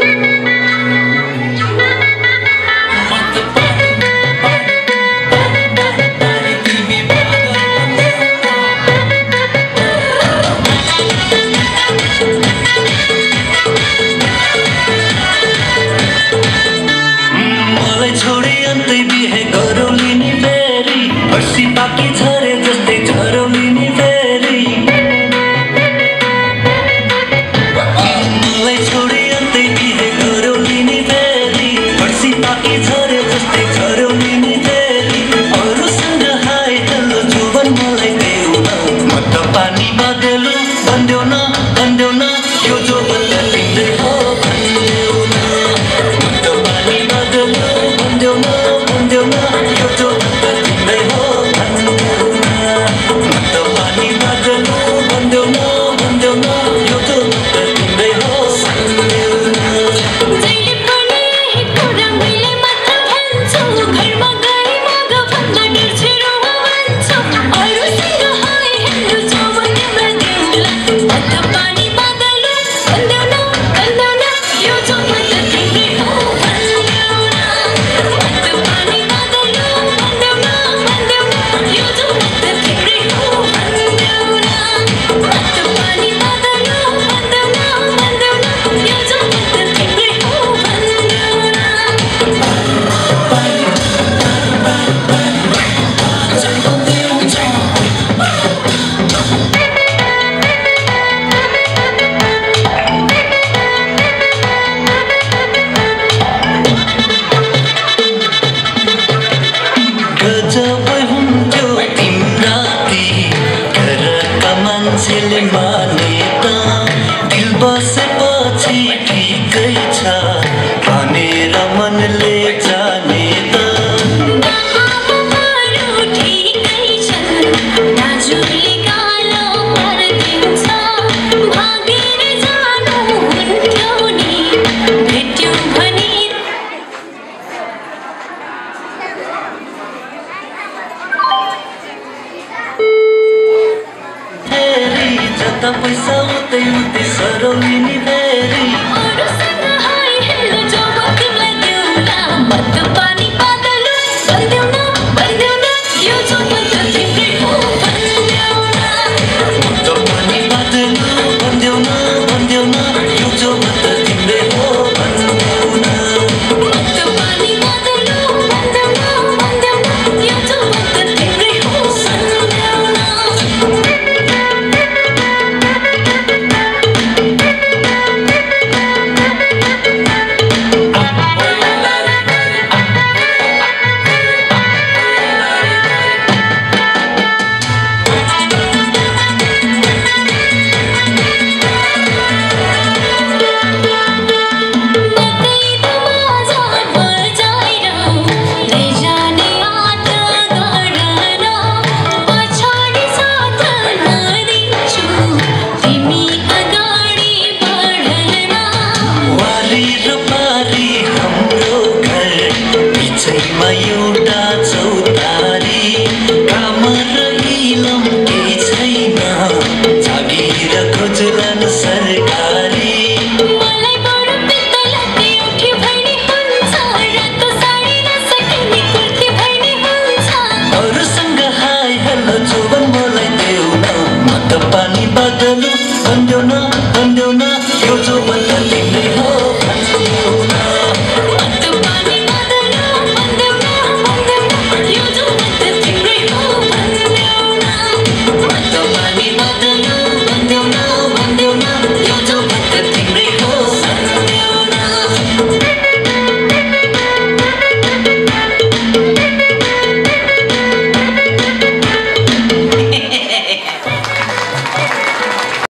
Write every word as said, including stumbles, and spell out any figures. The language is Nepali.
बाकी झरे जस्तै झरौलिने फेरि मलाई छोडी अन्तै बिहे गरौलिने फेरि फर्सी बाकी झरे जस्तै झरौलिने फेरि अरूसँग हाय हेलो जुवन मलाई देऊ न म त पानी बदलु भन्देऊ न भन्देऊ न यो जो बदलिँदै हो भन्देऊ न म त पानी बदलु भन्देऊ न भन्देऊ न यो जो बदलिँदै हो मान्छेले मानेता दिल बसेपछि ठिकै छ भनेर मनले जानेता जता पैसा उतै उतै सरौलिने फेरि अरूसँग हाय हेलो जब तिमीलाई देउला म त पानी बदलु भन्देऊ न भन्देऊ न यो जो त तिम्रै हो भन्देऊ न म त पानी बदलु भन्देऊ न भन्देऊ न यो जो त तिम्रै हो भन्देऊ न म त पानी बदलु भन्देऊ न भन्देऊ न यो जो त तिम्रै हो भन्देऊ न you